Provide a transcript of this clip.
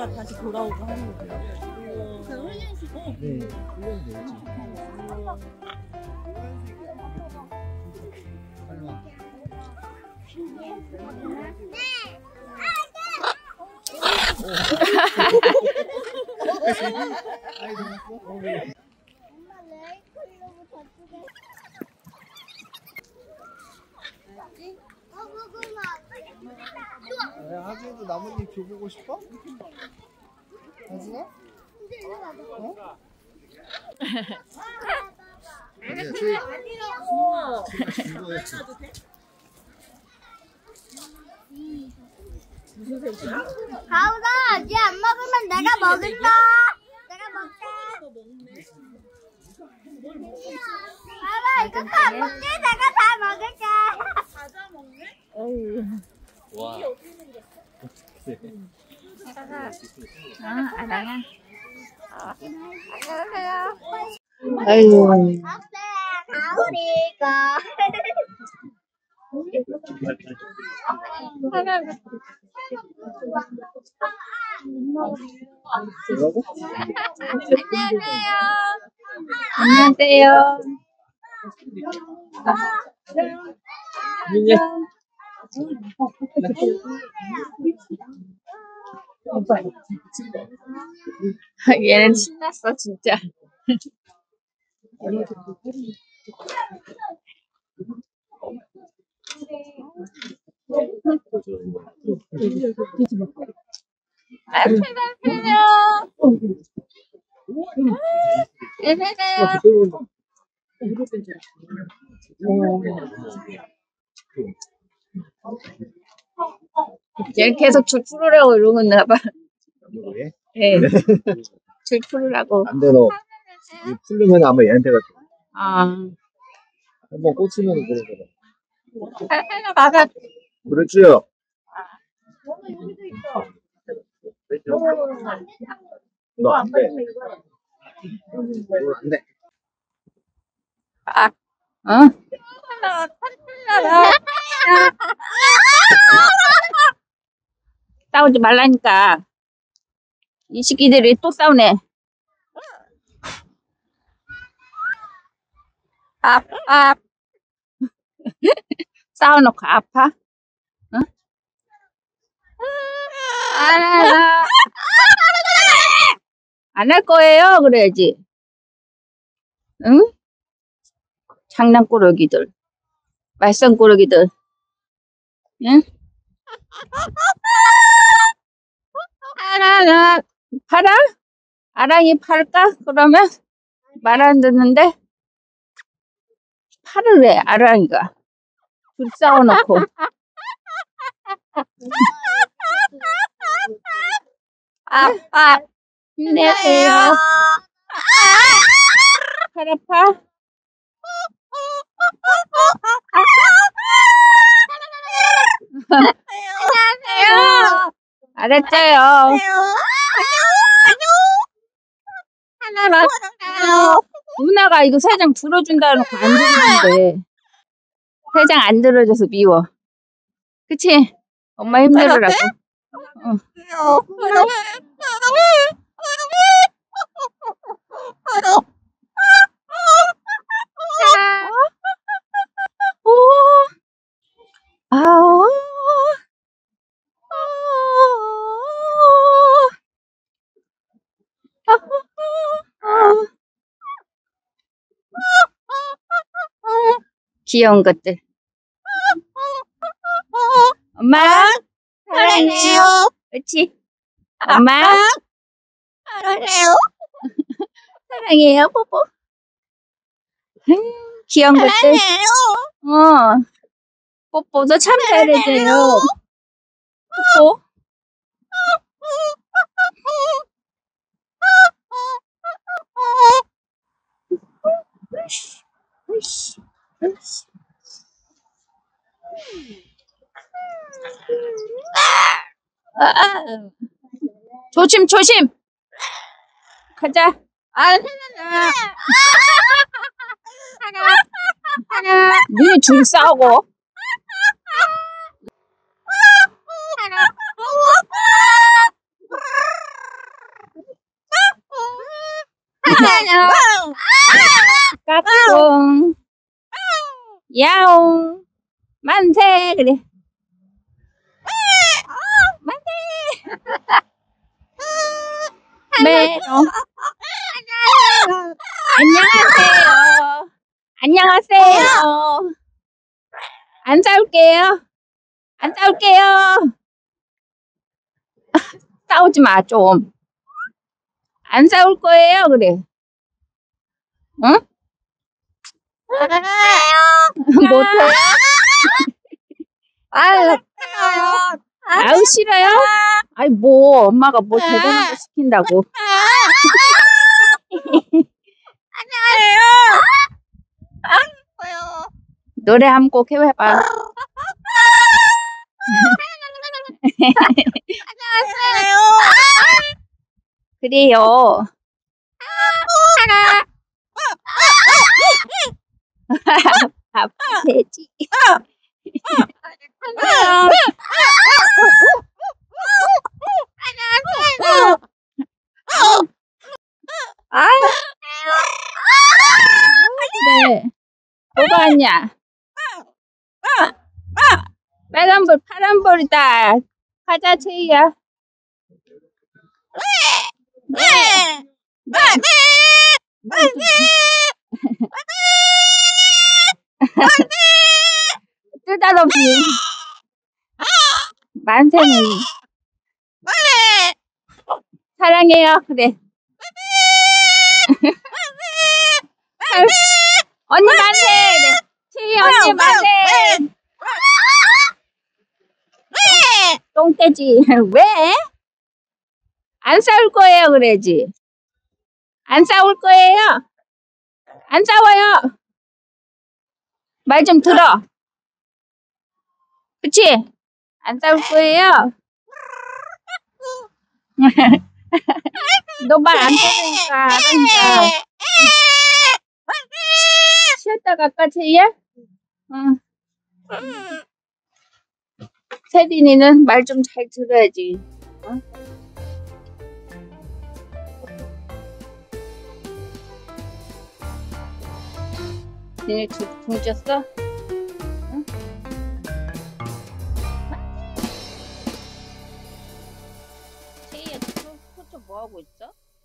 있다가 다시 돌아오고 하는 거예요. 그 훈련시키고. 네, 훈련이 되지. 빨리 와. 아이 놀랐어? 엄마 레이클로부 저쪽에. 야, 하진이도 나뭇잎 줘보고 싶어? 하진아? 어? 아니야, 쟤 이거였지. 무슨 색이야? 가우다, 이제 안 먹으면 내가 먹는다. 내가 먹게. 가우다, 이것도 안 먹지? 내가 다 먹을게. 과자 먹네? 와. 아랑아. 안녕하세요. 아이고. 어때, 가우리가. 뭐라고? 안녕하세요. 민예. 얘는 신났어 진짜. 얘는 계속 줄 풀으라고 이러는가 봐. 누구예? 예. 줄 풀으라고. 안 돼, 너. 이 풀리면 아마 얘한테 같아. 아. 한번 꽂히면 그러잖아. 하나 가가. 그렇지요. 너 안 돼. 너 안 돼. 아. 어? 싸우지 말라니까. 이 새끼들이 또 싸우네. 아파. 싸워놓고 아파? 응? 안 할 거예요. 그래야지. 응? 장난꾸러기들. 말썽꾸러기들. 응? 팔아? 아랑이 팔까? 그러면? 말 안 듣는데? 팔을 해, 아랑이가. 둘 싸워놓고. 아빠, 힘내세요. 팔 아파? 안녕하세요. 알았어요. 하나만. 누나가 이거 3장 들어준다 놓고 안 들어주는데. 3장 안 들어줘서 미워. 그치? 엄마 힘들으라고. 어. 아우. 귀여운 것들. 엄마 사랑해요. 그렇지? 엄마 사랑해요. 사랑해요. 뽀뽀. 귀여운 것들. 뽀뽀도 참 잘해줘요. 뽀뽀. 조심 조심. 가자. 니네 둘이 싸우고. 까꿍. 야옹. 만세. 그래. 만세. 메롱. 안녕하세요. 안녕하세요. 안 싸울게요. 안 싸울게요. 싸우지 마, 좀. 안 싸울 거예요, 그래. 응? 못해. 아유, 아우, 싫어요? 아이, 뭐, 엄마가 뭐 대단한 거 시킨다고. 노래 한 곡 해봐. 그래요. 아빠 돼지. 네. 뭐가 왔냐? 빨간불, 파란불이다. 가자, 채희야. 쓰다듬기. 만세는 사랑해요. 그래. 언니 만세. 그래. 채희 언니 만세. 똥돼지. 왜? 안 싸울 거예요, 그래지. 안 싸울 거예요. 안 싸워요. 말 좀 들어. 그치? 안 싸울 거예요. 너 말 안 들으니까 알았어. 쉬었다 갈까, 채희야? 응. 세린이는 말 좀 잘 들어야지. 어? 니네 둥 쪘어?